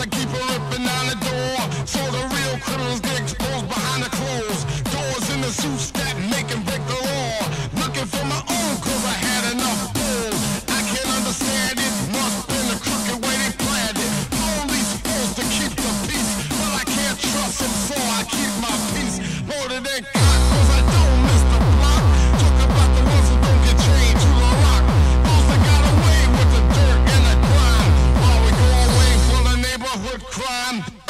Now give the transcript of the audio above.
I keep her ripping down the door, so the real criminals get exposed behind the clothes. Doors in the suits that make and break the law. Looking for my own cause I had enough gold. I can't understand it, must been the crooked way they planned it. Police supposed to keep the peace, but I can't trust them, so I keep my peace. Loaded and cocked cause I don't miss the block. Talk about the ones who don't get chained to the rock. Those that got away with the dirt and the crime, while we go away for the neighborhood crime.